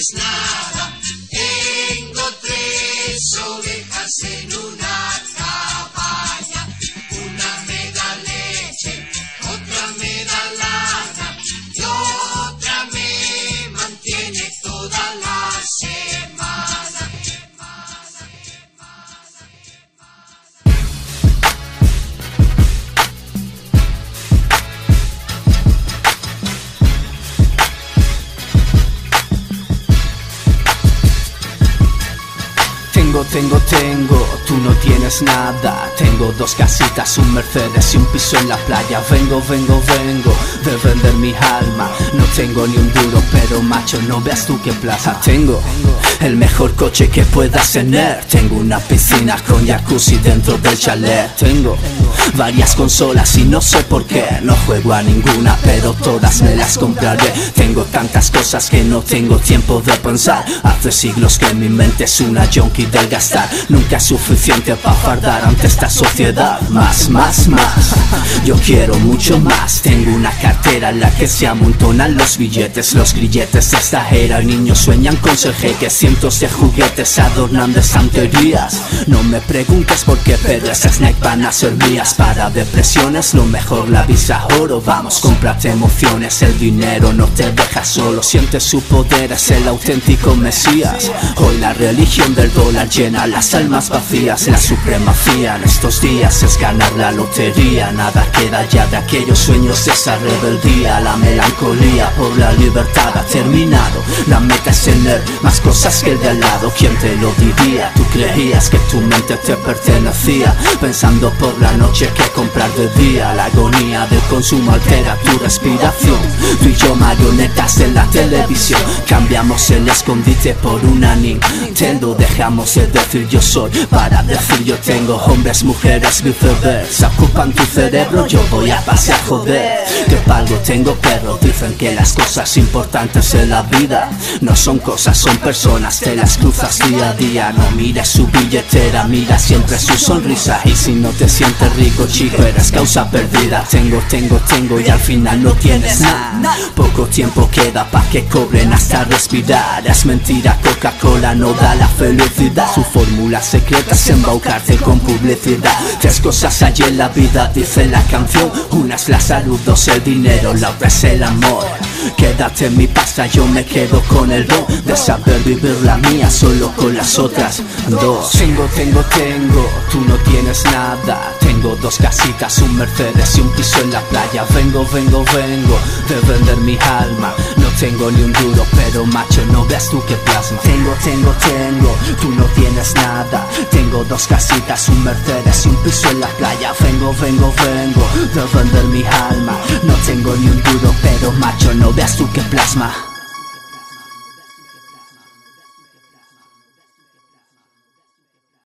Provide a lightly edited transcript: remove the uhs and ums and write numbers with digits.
tienes nada. Tengo 3 ovejas en una cabaña. Una me da leche, otra me da lana y otra me mantiene toda la semana. Tengo, tú no tienes nada. Tengo 2 casitas, un Mercedes y un piso en la playa. Vengo de vender mi alma. No tengo ni un duro, pero macho, no veas tú qué plaza. Tengo el mejor coche que puedas tener. Tengo una piscina con jacuzzi dentro del chalet. Tengo varias consolas y no sé por qué no juego a ninguna, pero todas me las compraré. Tengo tantas cosas que no tengo tiempo de pensar. Hace siglos que mi mente es una junkie del gastar. Nunca es suficiente para fardar ante esta sociedad. Más. Yo quiero mucho más. Tengo una cartera en la que se amontonan los billetes, los grilletes de esta era. Niños sueñan con ser jeques. Cientos de juguetes adornan de santerías. No me preguntes por qué, pero esas Nike van a ser mías. Para depresiones lo mejor la visa oro. Vamos, cómprate emociones. El dinero no te deja solo. Siente su poder, es el auténtico Mesías. Hoy la religión del dólar llena las almas vacías. La supremacía en estos días es ganar la lotería. Nada queda ya de aquellos sueños, de esa rebeldía. La melancolía por la libertad ha terminado. La meta es tener más cosas que el de al lado. ¿Quién te lo diría? Tú creías que tu mente te pertenecía, pensando por la noche que comprar de día. La agonía del consumo altera tu respiración. Tú y yo marionetas en la televisión. Cambiamos el escondite por una Nintendo. Dejamos de decir yo soy para decir yo tengo. Hombres, mujeres, viceversa ocupan tu cerebro. Yo voy a pasear, joder, que palgo tengo perro. Dicen que las cosas importantes en la vida no son cosas, son personas. Te las cruzas día a día. No mires su billetera, mira siempre su sonrisa. Y si no te sientes rico, chico, eres causa perdida. Tengo y al final no tienes nada. Poco tiempo queda pa' que cobren hasta respirar. Es mentira, Coca-Cola no da la felicidad. Su fórmula secreta es embaucarte con publicidad. 3 cosas hay en la vida, dice la canción. Una es la salud, 2 el dinero, la otra es el amor. Quédate en mi pasta, yo me quedo con el don de saber vivir la mía solo con las otras 2. Tengo, tú no tienes nada. Tengo 2 casitas, un Mercedes y un piso en la playa. Vengo de vender mi alma. No tengo ni un duro, pero macho, no veas tú qué plasma. Tengo, tú no tienes nada. Tengo 2 casitas, un Mercedes y un piso en la playa. Vengo de vender mi alma. No tengo ni un duro, pero macho, no veas tú qué plasma.